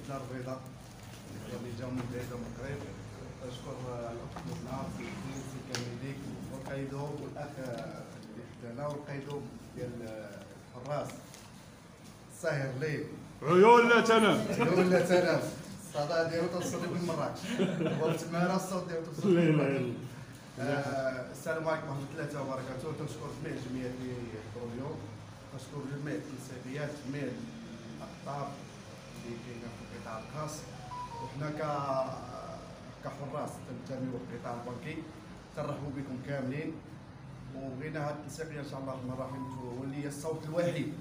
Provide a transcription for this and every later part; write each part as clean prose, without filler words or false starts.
الدار البيضاء اللي جاو من بعيد ومن قريب. نشكر الاخت مزنار سي كاميديك والقايدو والاخ اللي حدانا والقايدو ديال الحراس الساهر ليل عيون لا تنام. عيون لا تنام. الصدى ديالو توصل من مراكش والتماره الصوت ديالو توصل من مراكش. السلام عليكم ورحمه الله وبركاته. كنشكر جميع الجمعيات اللي حضروا اليوم، كنشكر جميع التنسيقيات، جميع الاقطاب اللي كاينه في القطاع الخاص. وحنا كحراس تنتميو للقطاع البنكي تنرحبوا بكم كاملين، وبغينا هذه التنسيقيه ان شاء الله الرحمن الرحيم تولي هي الصوت الوحيد،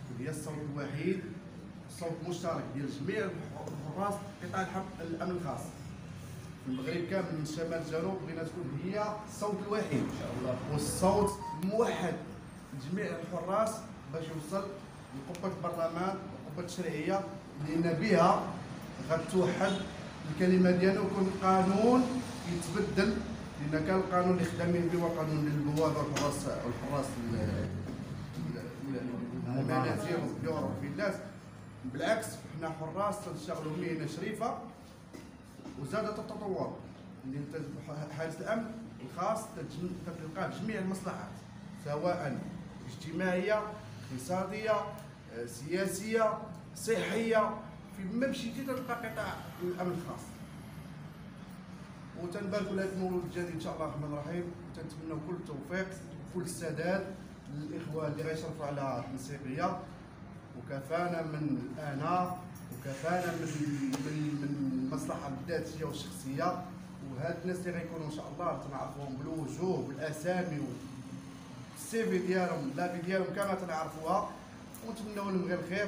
صوت مشترك ديال جميع الحراس قطاع الامن الخاص في المغرب كامل من الشمال للجنوب. بغينا تكون هي الصوت الوحيد ان شاء الله والصوت الموحد لجميع الحراس باش يوصل لقبه البرلمان وقبه التشريعيه، لان بها غتوحد الكلمه ديالنا ويكون قانون يتبدل. لان كان القانون اللي خدامين به هو قانون للبوابه والحراس المنازل والديور والفيلات. بالعكس حنا حراس تنشتغلوا مهنه شريفه وزادت التطور. اللي انت حارس الامن الخاص تلقى جميع المصلحات سواء اجتماعيه، اقتصاديه، سياسيه، صحيه، في ما مشيتي تلقى قطاع الامن الخاص. وتنباركوا لهذا المولود الجديد ان شاء الله الرحمن الرحيم، وتنتمنوا كل التوفيق وكل السداد للاخوان اللي غيشرفوا على التنسيقيه. وكفانا من الانا وكفانا من المصلحه الذاتيه والشخصيه. وهاد الناس اللي غيكونوا ان شاء الله تنعرفوهم بالوجوه بالاسامي والسي في ديالهم لافي ديالهم كما تنعرفوها، ونتمنوا لهم غير الخير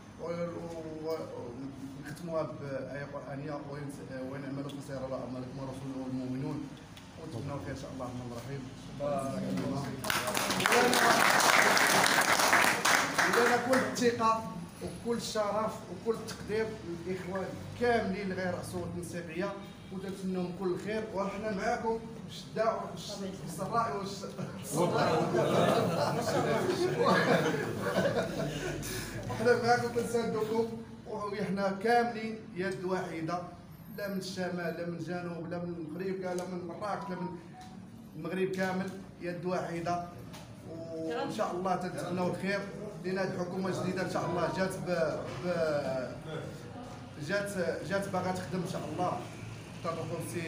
ونختموها بآية قرآنية وإن أعملوا فسيرى الله أعمالكم ورسوله والمؤمنون. ونتمنوا الخير إن شاء الله الرحمن الرحيم. ولنا كل الثقة وكل الشرف وكل التقدير للإخوان كاملين اللي غيرأسوا التنسيقية، وتنتمنوا كل الخير. وحنا معاكم بالشدة والسراء حنا معاكم كنساندوكم، وحنا كاملين يد واحده، لا من الشمال لا من الجنوب لا من المغرب لا من مراكش لا من المغرب كامل، يد واحده. وان شاء الله تتمنوا الخير لان هذه الحكومه الجديده ان شاء الله جات باغا تخدم ان شاء الله. طرقوا سي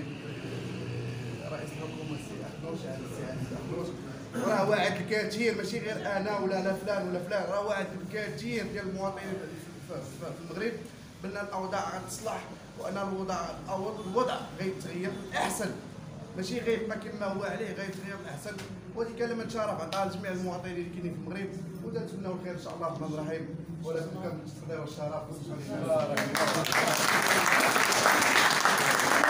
رئيس الحكومه سي اخنوش وراه واعد الكثير، ماشي غير انا ولا فلان ولا فلان، راه واعد الكثير ديال المواطنين في المغرب بان الاوضاع غتصلح وان الوضع غيتغير للاحسن، ماشي غيبقى كما هو عليه، غيتغير للاحسن. وهذه كلمه شرف عطاها لجميع المواطنين اللي كاينين في المغرب، وتنتمنوا الخير ان شاء الله الرحمن الرحيم. ولكم كنتقدروا الشرف.